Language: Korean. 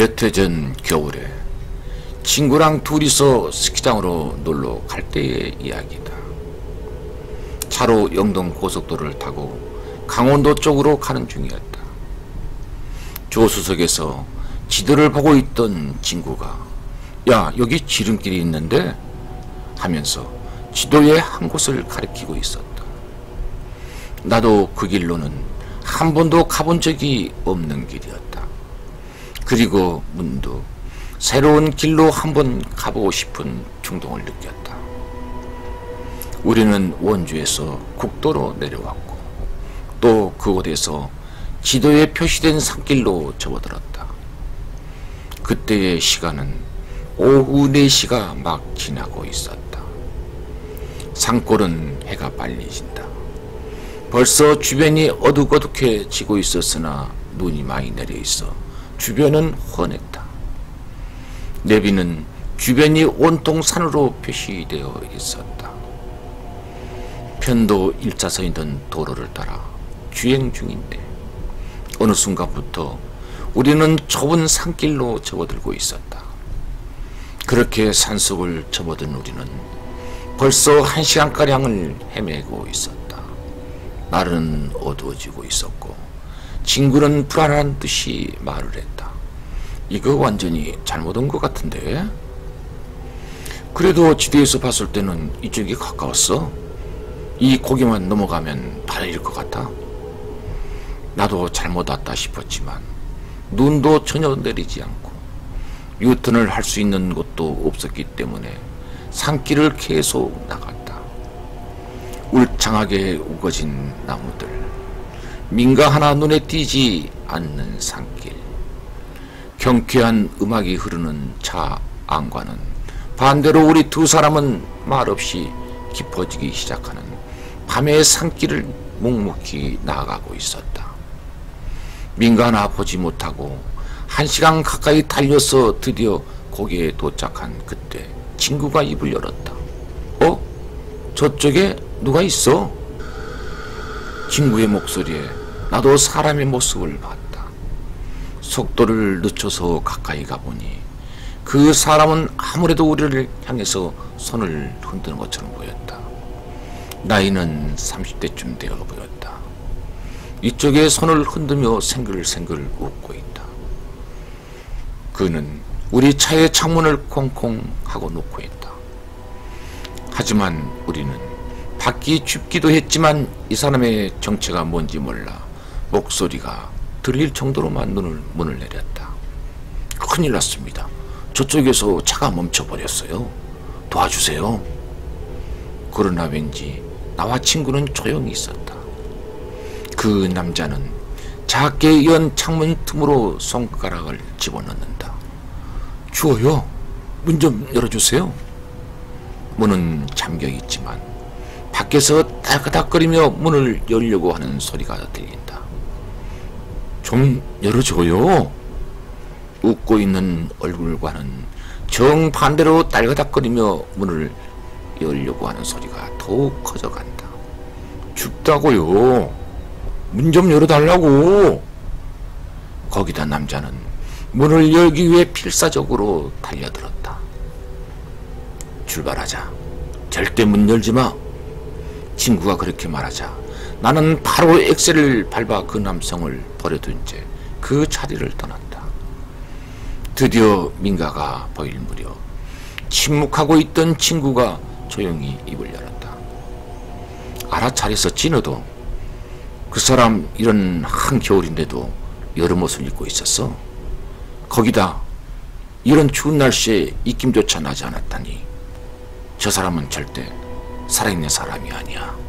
몇 해 전 겨울에 친구랑 둘이서 스키장으로 놀러 갈 때의 이야기다. 차로 영동 고속도로를 타고 강원도 쪽으로 가는 중이었다. 조수석에서 지도를 보고 있던 친구가 "야, 여기 지름길이 있는데?" 하면서 지도에 한 곳을 가리키고 있었다. 나도 그 길로는 한 번도 가본 적이 없는 길이었다. 그리고 문득 새로운 길로 한번 가보고 싶은 충동을 느꼈다. 우리는 원주에서 국도로 내려왔고 또 그곳에서 지도에 표시된 산길로 접어들었다. 그때의 시간은 오후 4시가 막 지나고 있었다. 산골은 해가 빨리 진다. 벌써 주변이 어둑어둑해지고 있었으나 눈이 많이 내려 있어 주변은 훤했다. 내비는 주변이 온통 산으로 표시되어 있었다. 편도 1차선이던 도로를 따라 주행 중인데 어느 순간부터 우리는 좁은 산길로 접어들고 있었다. 그렇게 산속을 접어든 우리는 벌써 1시간가량을 헤매고 있었다. 날은 어두워지고 있었고 친구는 불안한 듯이 말을 했다. "이거 완전히 잘못 온 것 같은데?" "그래도 지도에서 봤을 때는 이쪽이 가까웠어. 이 고개만 넘어가면 바다일 것 같아." 나도 잘못 왔다 싶었지만 눈도 전혀 내리지 않고 유턴을 할 수 있는 곳도 없었기 때문에 산길을 계속 나갔다. 울창하게 우거진 나무들, 민가 하나 눈에 띄지 않는 산길, 경쾌한 음악이 흐르는 차 안과는 반대로 우리 두 사람은 말없이 깊어지기 시작하는 밤의 산길을 묵묵히 나아가고 있었다. 민가 하나 보지 못하고 1시간 가까이 달려서 드디어 거기에 도착한 그때 친구가 입을 열었다. "어? 저쪽에 누가 있어?" 친구의 목소리에 나도 사람의 모습을 봤다. 속도를 늦춰서 가까이 가보니 그 사람은 아무래도 우리를 향해서 손을 흔드는 것처럼 보였다. 나이는 30대쯤 되어 보였다. 이쪽에 손을 흔들며 생글생글 웃고 있다. 그는 우리 차의 창문을 콩콩 하고 놓고 있다. 하지만 우리는 밖이 춥기도 했지만 이 사람의 정체가 뭔지 몰라 목소리가 들릴 정도로만 문을 내렸다. "큰일 났습니다. 저쪽에서 차가 멈춰버렸어요. 도와주세요." 그러나 왠지 나와 친구는 조용히 있었다. 그 남자는 작게 연 창문 틈으로 손가락을 집어넣는다. "추워요. 문 좀 열어주세요." 문은 잠겨 있지만 밖에서 따그닥거리며 문을 열려고 하는 소리가 들린다. "좀 열어줘요." 웃고 있는 얼굴과는 정반대로 딸그닥거리며 문을 열려고 하는 소리가 더욱 커져간다. "춥다고요. 문 좀 열어달라고." 거기다 남자는 문을 열기 위해 필사적으로 달려들었다. "출발하자. 절대 문 열지 마." 친구가 그렇게 말하자 나는 바로 엑셀을 밟아 그 남성을 버려둔 채 그 자리를 떠났다. 드디어 민가가 보일 무렵 침묵하고 있던 친구가 조용히 입을 열었다. "알아차렸었지 너도? 그 사람 이런 한겨울인데도 여름 옷을 입고 있었어? 거기다 이런 추운 날씨에 입김조차 나지 않았다니 저 사람은 절대 살아있는 사람이 아니야."